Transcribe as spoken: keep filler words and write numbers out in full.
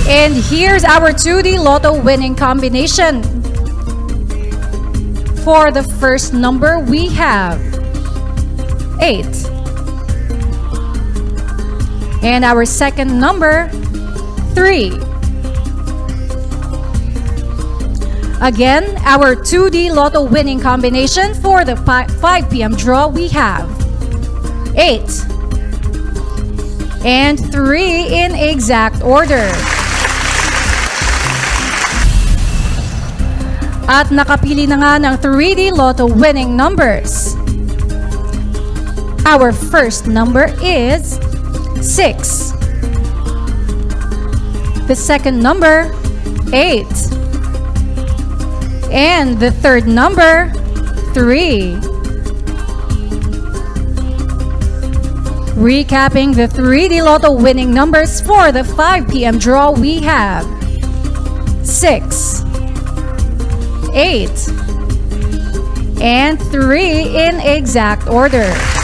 And here's our two D Lotto winning combination. For the first number, we have eight. And our second number, three. Again, our two D Lotto winning combination for the five P M draw, we have eight and three in exact order. At nakapili na nga ng three D Lotto winning numbers. Our first number is six. The second number, eight. And the third number, three. Recapping the three D Lotto winning numbers for the five P M draw, we have six, eight, and three in exact order.